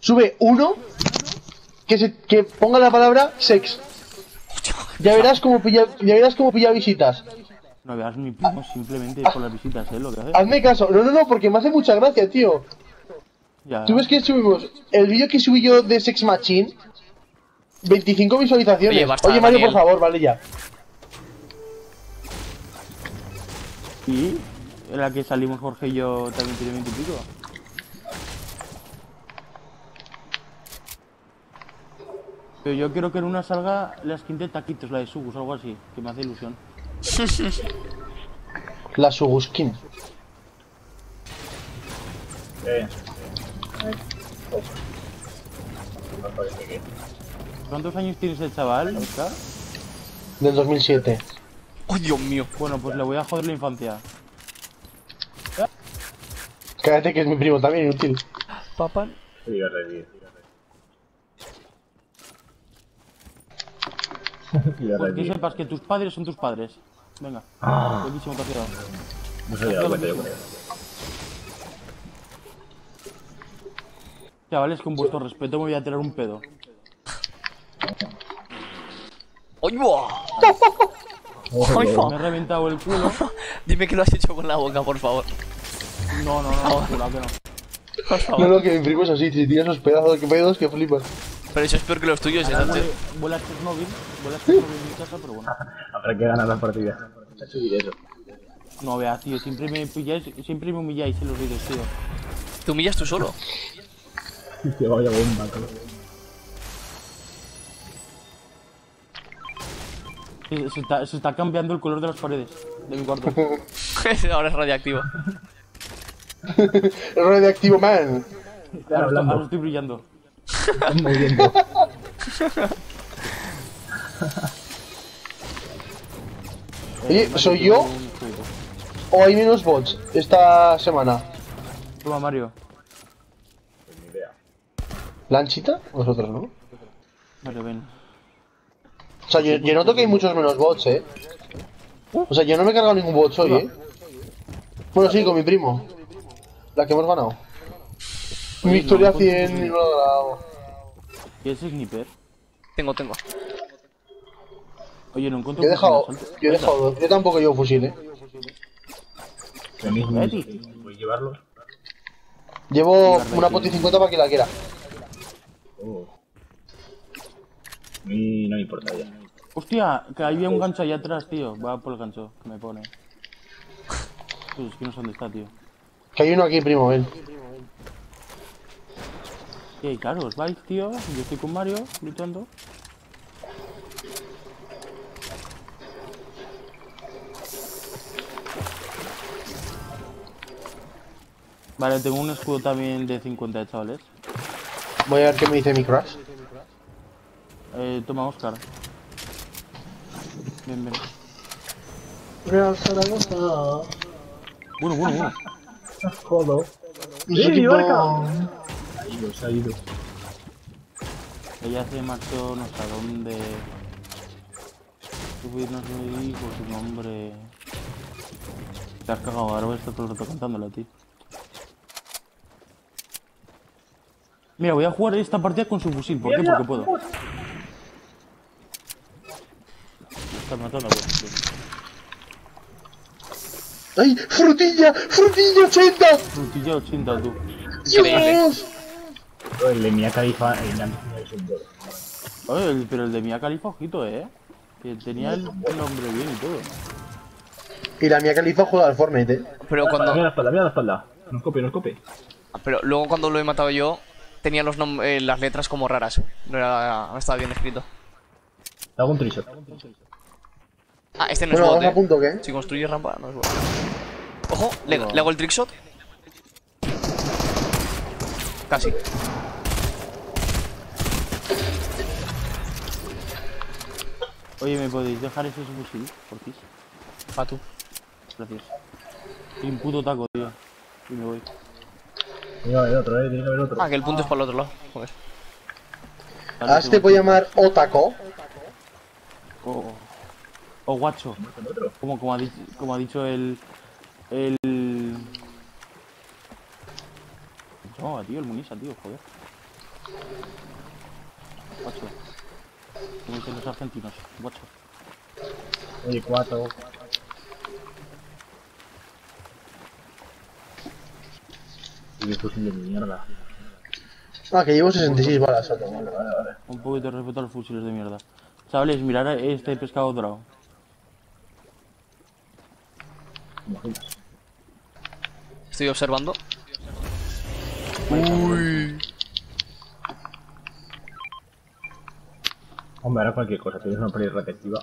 Sube uno que ponga la palabra sex. Ya verás cómo pilla visitas. No veas mi primo simplemente por las visitas, lo que hace. Hazme caso. No, porque me hace mucha gracia, tío. Ya. ¿Tú ves que subimos? El vídeo que subí yo de Sex Machine, 25 visualizaciones. Oye, basta, Oye Mario, Daniel. por favor, vale ya. ¿Y? En la que salimos Jorge y yo también tiene 20 y pico. Pero yo quiero que en una salga la skin de taquitos, la de Sugus o algo así, que me hace ilusión. La Suguskin. ¿Cuántos años tienes el chaval, Oscar? Del 2007. ¡Oh, Dios mío! Bueno, pues le voy a joder la infancia. Cállate que es mi primo también, inútil. Papá. Pues que sepas que tus padres son tus padres. Venga. Buenísimo, te has quedado. No se había dado cuenta yo con él. Chavales, con vuestro respeto me voy a tirar un pedo. ¡Oye, buah! Me he reventado el culo. Dime que lo has hecho con la boca, por favor. No, jurado que no. Por favor. No, que mi primo es así, si tiene esos pedazos de pedos que flipas. Pero eso es peor que los tuyos, antes. Vuela Chernobyl en mi casa, pero bueno. Habrá que ganar la partida. Ya subiré eso. No veas, tío, siempre me pilláis, siempre me humilláis en los vídeos, tío. ¿Te humillas tú solo? Que vaya bomba, tío. Se está cambiando el color de las paredes de mi cuarto. Ahora es radiactivo. El radioactivo man. Ahora estoy brillando. Están moviendo. Oye, ¿soy yo o hay menos bots esta semana? Toma, Mario. Ni idea. ¿Lanchita? Vosotros, ¿no? Mario, ven. O sea, yo noto que hay muchos menos bots, O sea, yo no me he cargado ningún bot hoy, Bueno, sí, con mi primo. La que hemos ganado. Mi victoria 100 y no lo he ganado. ¿Quieres sniper? Tengo. Oye, no encuentro. Yo he dejado dos. Yo tampoco llevo fusil, Tenéis Betty. voy a llevarlo. Llevo una poti 50 para que la quiera. Oh. A mí no me importa ya. Hostia, que había un gancho allá atrás, tío. Va por el gancho que me pone. Pues es que no sé dónde está, tío. Que hay uno aquí, primo, ven. Claro, os vais, tío. Yo estoy con Mario, luchando. Vale, tengo un escudo también de 50, chavales. Voy a ver qué me dice mi crush. Toma, Oscar. Ven. Bueno. Jodo. Sí, Se ha ido. Ella se marchó no sé a dónde. Subir no sé dijo su nombre. Te has cagado, ahora voy a estar todo el rato cantándole a ti. Mira, voy a jugar esta partida con su fusil. ¿Por qué? Porque puedo. Está matando a vos. ¡Ay! ¡Frutilla! ¡Frutilla 80! Frutilla 80, tú. ¡Dios! El de Mia Khalifa es un bot. Oye, pero el de Mia Khalifa, ojito, que tenía el nombre bien y todo. Y la Mia Khalifa juega al Fortnite, Pero cuando... Mira la espalda. No escope. Pero luego cuando lo he matado yo, tenía las letras como raras, no estaba bien escrito. Te hago un trishot. Ah, este no es Bueno, bot, ¿vamos a punto o qué? Si construye rampa, no es bot. Ojo, le hago el trickshot. Casi. Oye, ¿me podéis dejar ese fusil? Por ti. Pa' tú. Gracias. Soy un puto taco, tío. Y me voy. Tiene que haber otro, tiene que haber otro. Ah, que el punto es para el otro lado. Joder. A este voy a llamar Otako. O guacho. Como ha dicho el... ¿Cómo se llamaba, tío? El Munisa, tío, joder. Guacho. Como dicen los argentinos, guacho. Oye, 4. Y de fusil de mierda. Ah, que llevo 66 balas. Vale, vale, vale. Un poquito de respeto a los fusiles de mierda. Chavales, mirad este pescado dorado. Imaginas. Estoy observando. Hombre, ahora cualquier cosa, tienes una pared retentiva.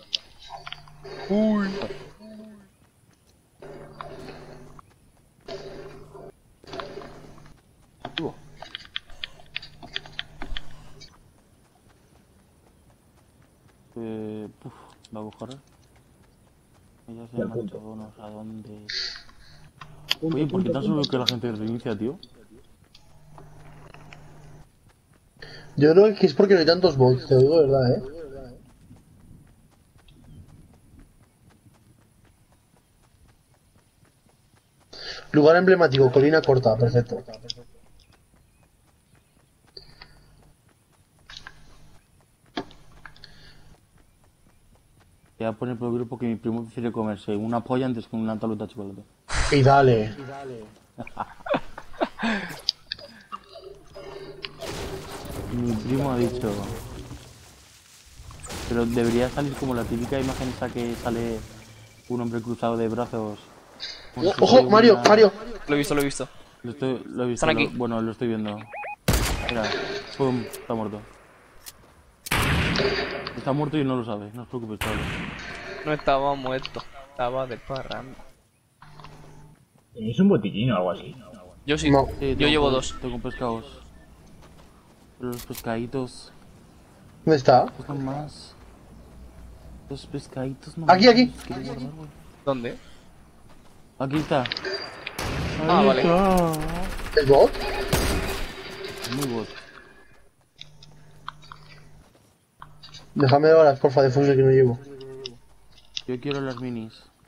Va a coger. Ella se Y al marchó, punto. no sé a dónde. Oye, ¿por qué tan solo que la gente reinicia, tío? Yo creo que es porque no hay tantos bots, te lo digo de verdad, Lugar emblemático, colina corta, perfecto. Te voy a poner por el grupo que mi primo prefiere comerse una polla antes que una tableta de chocolate. Y dale. Mi primo ha dicho... Pero debería salir como la típica imagen esa que sale un hombre cruzado de brazos. Como si ¡Ojo, fuese Mario, una- Mario! Lo he visto, lo he visto. Lo he visto. Están aquí. Bueno, lo estoy viendo. Mira, pum, está muerto. Está muerto y no lo sabe, no os preocupéis, chavales. No estaba muerto, estaba de parranda. ¿Tenéis un botiquín o algo así? Yo sí, No. Sí, yo llevo 2. Tengo pescados. Pero los pescaditos ¿Dónde está? buscan más. Los pescaditos no. Aquí, aquí. Quiero guardar, güey. ¿Dónde? Aquí está. Ah, Ahí vale. está. ¿Es bot? Muy bot. Déjame de balas, porfa, de fusil que no llevo. Yo quiero las minis.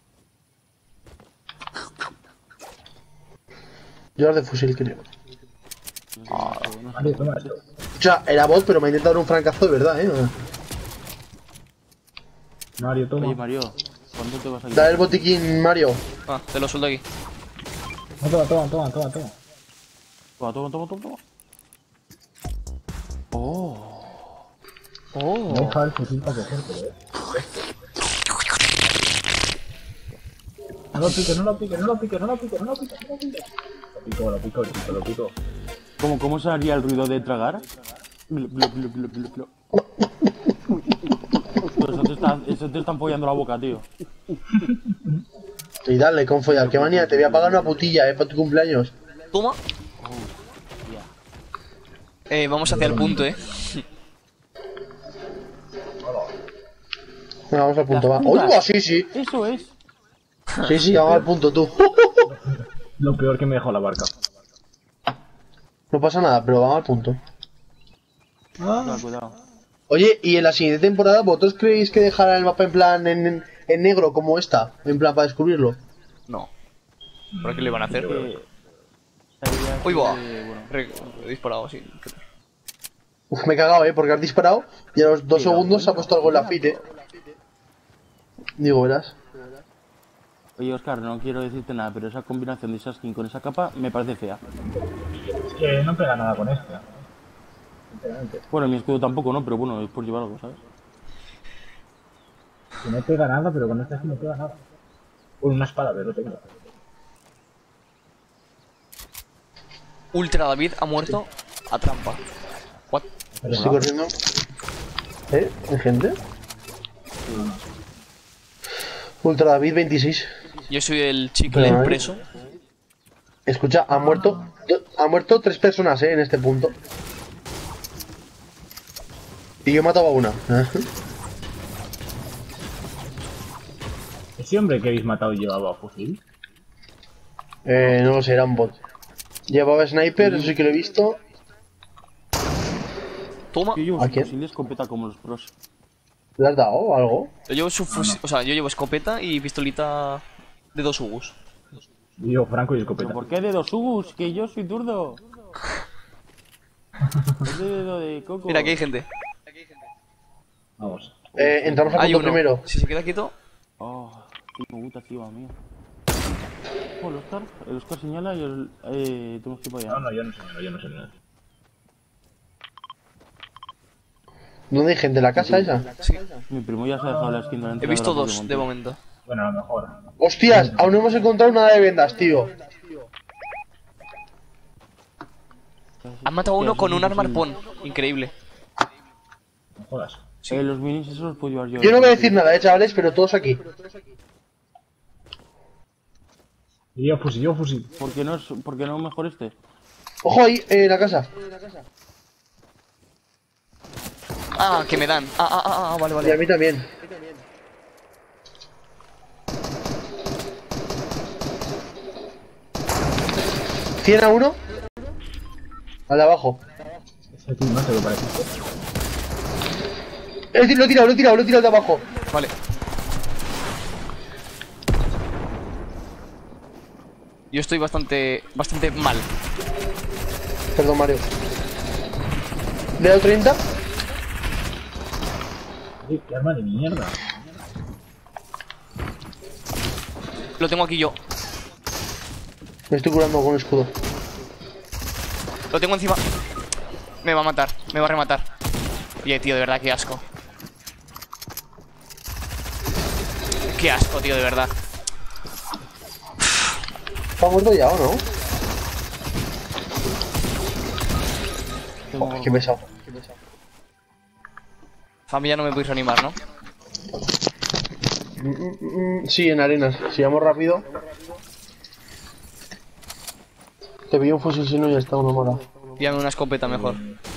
Yo las de fusil creo. No sé. Vale, toma esto. O sea, era bot, pero me ha intentado dar un francazo de verdad, Mario, toma. Oye, Mario, ¿cuándo te vas a ir? Dale el botiquín, Mario. Ah, te lo suelto aquí. No, toma. Toma. Oh. Me deja el fusil para cogerte, No lo piques. Lo pico. ¿Cómo sonaría el ruido de tragar? Blu, blu, blu, blu, blu, blu. Eso te está empollando la boca, tío. Y dale, con follar. Qué manía, te voy a pagar una putilla, para tu cumpleaños. Toma. Vamos hacia el punto, Venga, vamos al punto, va. Las ¡Uy, putas. va! Sí, sí. Eso es. Sí, vamos al punto, tú. Lo peor que me dejó la barca. No pasa nada, pero vamos al punto. Cuidado. Oye, y en la siguiente temporada, ¿vosotros creéis que dejará el mapa en plan en negro como esta? En plan para descubrirlo. No. ¿Para qué le van a hacer? Sabía Uy, que- va. bueno, He disparado así. Uf, me he cagado, porque has disparado y a los 2 segundos se ha puesto algo en la fit, Digo, verás. Oye, Oscar, no quiero decirte nada, pero esa combinación de esa skin con esa capa me parece fea. Es que no pega nada con esta. Sinceramente. Bueno, mi escudo tampoco, ¿no? Pero bueno, es por llevar algo, ¿sabes? Que no pega nada, pero con esta sí no pega nada. Una espada, pero tengo. Ultra David ha muerto a trampa. What? Estoy corriendo. ¿Hay gente? Ultra David 26. Yo soy el chicle Pero, preso. Escucha, han muerto 3 personas, en este punto. Y yo he matado a una. ¿Ese hombre que habéis matado llevaba fusil? No lo sé, era un bot. Llevaba sniper, eso sí que lo he visto. Toma. Yo llevo ¿A su quién? fusil de escopeta como los pros. ¿Le has dado o algo? Yo llevo su fusil, o sea, yo llevo escopeta y pistolita de 2 Ugus. Yo, Franco y ¿Pero escopeta. por qué de dos Ugus? Que yo soy zurdo. Es de dedo de coco. Mira, aquí hay gente. Vamos. Entramos a Hay punto uno. primero. Si se queda quieto. Oh, qué puta, tío, amigo. Oh, el Oscar señala y tenemos que ir para allá. No, yo no sé nada. ¿Dónde hay gente? ¿En la casa esa? Sí. Mi primo ya se ha dejado la skin de la He entrada visto de la dos Pokémon, de tío. momento. Bueno, a lo mejor. Hostias, aún no hemos encontrado nada de vendas, tío. Han matado a uno Hostia, con eso un es arma imposible. arpón. Increíble. No jodas. Los minis esos los puedo llevar yo. Yo no voy a decir nada, chavales, pero todos aquí. Y yo fusil. ¿Por qué no mejor este? Ojo ahí, en la casa. Ah, que me dan. Vale, Y a vale. mí también. ¿100 a uno? Al de abajo. Ese tío no se lo parece. Lo he tirado de abajo. Vale. Yo estoy bastante mal. Perdón, Mario. ¿Le he dado 30? Qué arma de mierda. Lo tengo aquí yo. Me estoy curando con un escudo. Lo tengo encima. Me va a matar. Me va a rematar. Oye, tío, de verdad, qué asco. Qué asco, tío, de verdad. ¿Está muerto ya o no? Tengo- Qué pesado. Familia, no me podéis reanimar, ¿no? Sí, en arenas. Si vamos rápido. Te pillo un fusil si no, ya está uno mala. Píllame una escopeta mejor.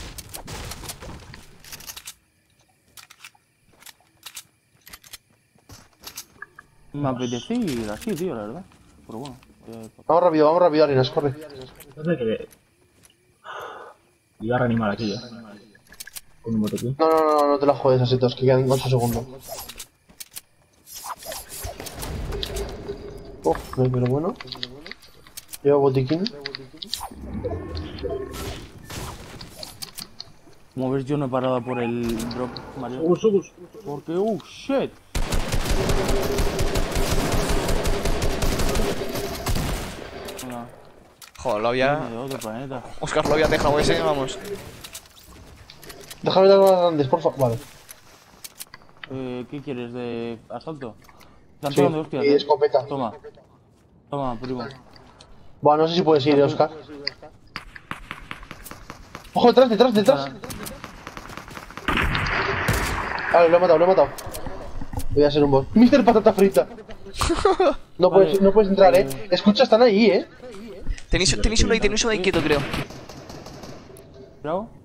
Me apetece ir así, tío, la verdad. Pero bueno. Vamos rápido, arenas, corre. No sé qué. Iba a reanimar aquí, con un botequín. No te la jodes, Asetos, que quedan 8 segundos. Oh, no, pero bueno. Lleva botiquín. Como ves, yo no he parado por el drop, Mario. Sugus. Porque, shit. Venga, Joder, lo viene había... de otro planeta. Oscar lo había dejado ese, vamos. Déjame las más grandes, por favor. Vale. ¿Qué quieres? ¿De asalto? Están Sí, pegando hostias, y escopeta. Toma. Toma, primo. Bueno, no sé si puedes ir, Oscar. Ojo, detrás. Vale, lo he matado. Voy a ser un boss. Mr. Patata Frita. No puedes entrar, Escucha, están ahí, Tenéis uno ahí quieto, creo. Bravo.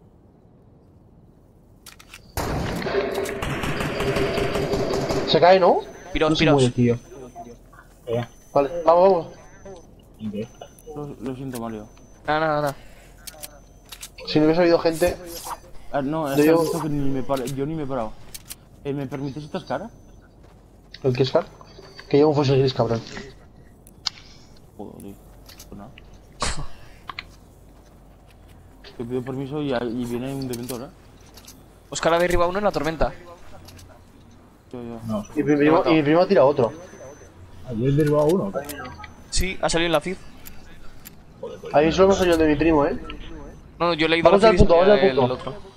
Se cae, ¿no? Piraos, No se piraos. muere, tío. Eh, Vale, vamos. ¿y qué? Lo siento, Mario. Nada. Si no hubiese habido gente. No, es Yo que llevo- has visto que yo ni me he parado. ¿Me permites estas caras? ¿El que es Scar? Que lleva un fusil gris, cabrón. Joder, tío. Pues nada. Te pido permiso y viene un dementor, Oscar ha derribado uno en la tormenta. Yo. No, Y mi primo ha tirado otro. ayer he derribado uno. Sí, ha salido en la feed. Ahí solo hemos salido de mi primo, No, yo le he ido a Vamos la al feed y punto, salía vamos al el punto. otro.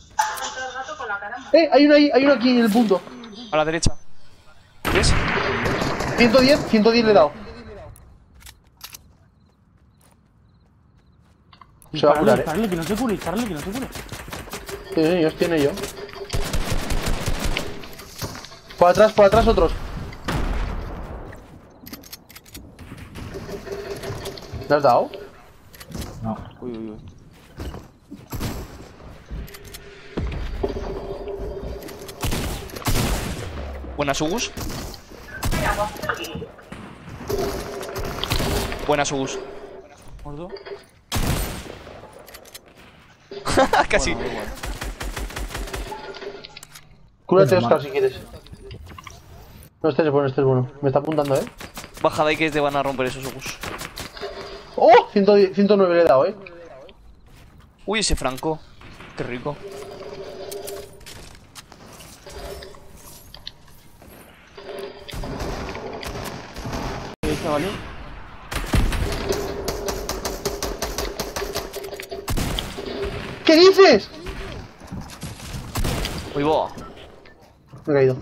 Hay uno aquí en el punto. A la derecha. ¿Ves? 110 le he dado. Se va a curar, Dispararle, que no se cure. Sí, os tiene yo. Por atrás otros. ¿Le has dado? No. Uy. Buenas, Ugus. Buenas, Ugus. ¿Muerto? Casi. Bueno, da igual. Cúrate, Bueno, Oscar, mal. si quieres. No estés bueno. Me está apuntando, Bajada y que te van a romper esos Ugus. ¡Oh! 109 le he dado, Uy, ese Franco. Qué rico. Chavales. ¿Qué dices? Uy, boa. Me he caído.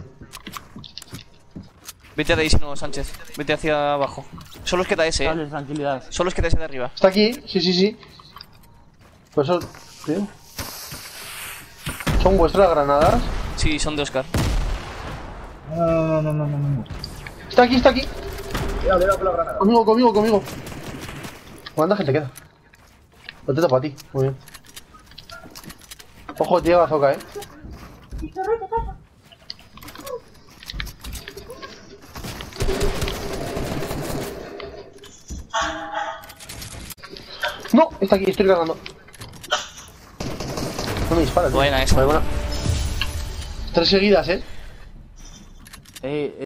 Vete de ahí si no, Sánchez. Vete hacia abajo. Solo os queda ese, Chavales, tranquilidad. Solo os queda ese de arriba. Está aquí, sí. Pues eso, tío. ¿Son vuestras granadas? Sí, son de Oscar. No. Está aquí. Cuidado con la granada. Conmigo. ¿Cuánta gente queda? Lo te tapo a ti, muy bien. Ojo, tío, bazooka, No, está aquí, estoy cargando. No me disparas, tío. Buena esa. Vale, buena. 3 seguidas,